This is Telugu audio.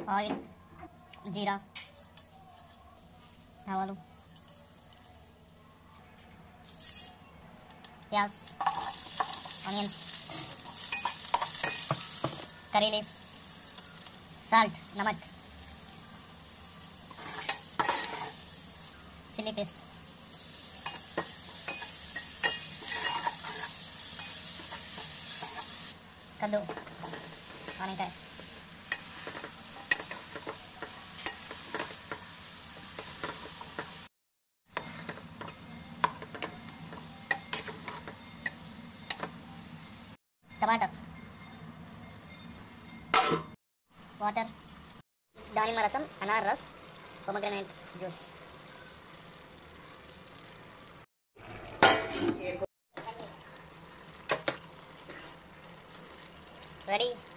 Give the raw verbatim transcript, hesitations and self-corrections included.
ఆయిల్, జీరా, ఆవాలు, प्याज, ऑनियन, करी लीफ, साल्ट, नमक, चिली पेस्ट, कद्दू, आनेकाय, टमाटर, वाटर, दानिम्మ रसम, अनार रस, पोमग्रेनेट जूस। रेडी।